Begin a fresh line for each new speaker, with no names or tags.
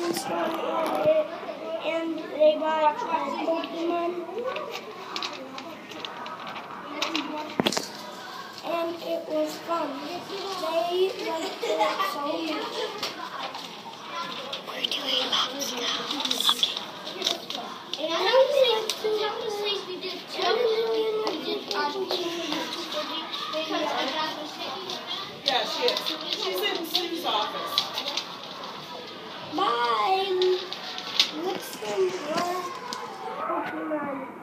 friends on it, and they bought Pokemon. And it was fun. They liked it so much.
We're doing laps now.
And I don't think we did
Yeah, she is. She's in Sue's office.
Bye. Let's go more Pokemon.